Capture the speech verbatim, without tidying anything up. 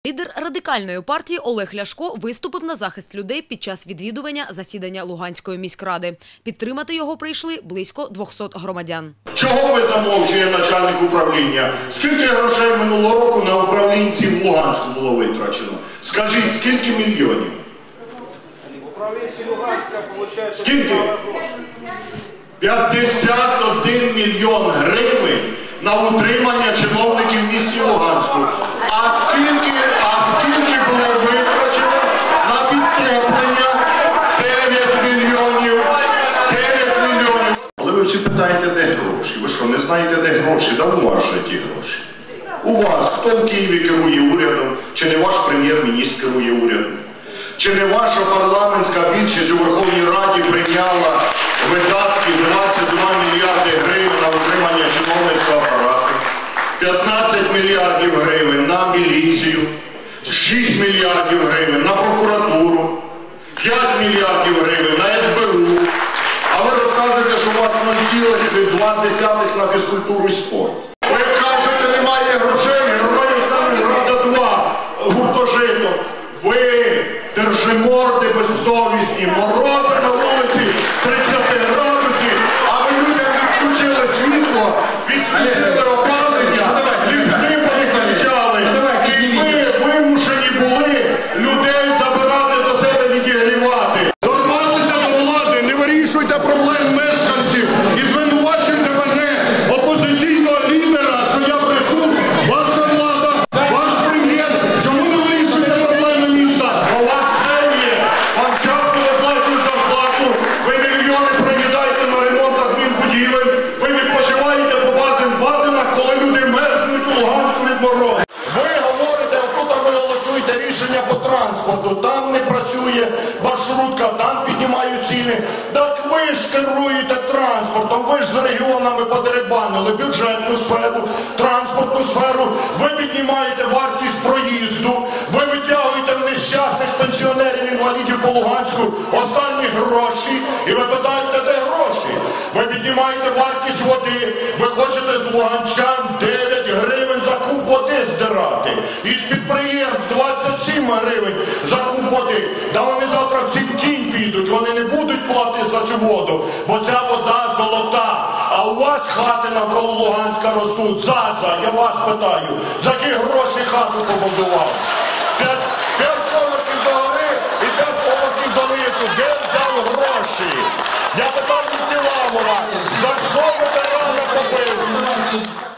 Лідер радикальної партії Олег Ляшко виступив на захист людей під час відвідування засідання Луганської міськради. Підтримати його прийшли близько двохсот громадян. Чого ви замовчує начальник управління? Скільки грошей минулого року на управлінців в Луганську було витрачено? Скажіть, скільки мільйонів? Управлінці Луганська отримують скільки? п'ятдесят один мільйон гривень на утримання чиновників в місті Луганську. А скільки, а скільки було витрачено на підтоплення? дев'ять мільйонів. дев'ять мільйонів. Але ви всі питаєте, де гроші? Ви що, не знаєте, де гроші? Да у вас же ті гроші. У вас. Хто в Києві керує урядом? Чи не ваш прем'єр-міністр керує урядом? Чи не ваша парламентська більшість у Верховній Раді прийняла видатки двадцять два мільярди гривень на утримання чиновницького апарату, п'ятнадцять мільярдів гривень на міліцію, шість мільярдів гривень на прокуратуру, п'ять мільярдів гривень на ес бе у, а ви розказуєте, що у вас нуль цілих два десятих на фізкультуру і спорт. Ви кажете, немає грошей, героїв Сталінграда два, гуртожиток. Ви держиморди безсовісні, морози на вулиці тридцять градусів, а ви людям відключили світло, відключили опалення, ліфти повиключали, і ви вимушені були людей забирати до себе, відігрівати. Дорвалися до влади, не вирішуйте проблем мешканців і звинувачуйте мене, опозиційного лідера, що я прийшов, ваша влада, ваш прем'єр, чому не вирішуєте проблеми міста? У вас все є, вам часто виплачують зарплату, ви мільйони проїдаєте на ремонт адмінбудівель, ви відпочиваєте по Баден-Баденах, коли люди мерзнуть у Луганську від морозу. Ви говорите, отут ви голосуєте рішення по транспорту, там не працює маршрутка, там піднімають ціни. Так ви ж керуєте транспортом, ви ж з регіонами подерибанили бюджетну сферу, транспортну сферу, ви піднімаєте вартість проїзду, ви витягуєте в нещасних пенсіонерів, інвалідів по Луганську останні гроші, і ви питаєте, де гроші? Ви піднімаєте вартість води, ви хочете з луганчан дев'ять гривень за куб води здирати. Із підприємств двадцять сім гривень за куб води. Да вони завтра в цим тінь підуть, вони не будуть платити за цю воду, бо ця вода золота. А у вас хати навколо Луганська ростуть. Заза, я вас питаю, за які гроші хату побудував? П'ять, п'ять поверхів до гори і п'ять поверхів донизу. Де взяв гроші? Я питаю Тілавова, за що ветерана побив?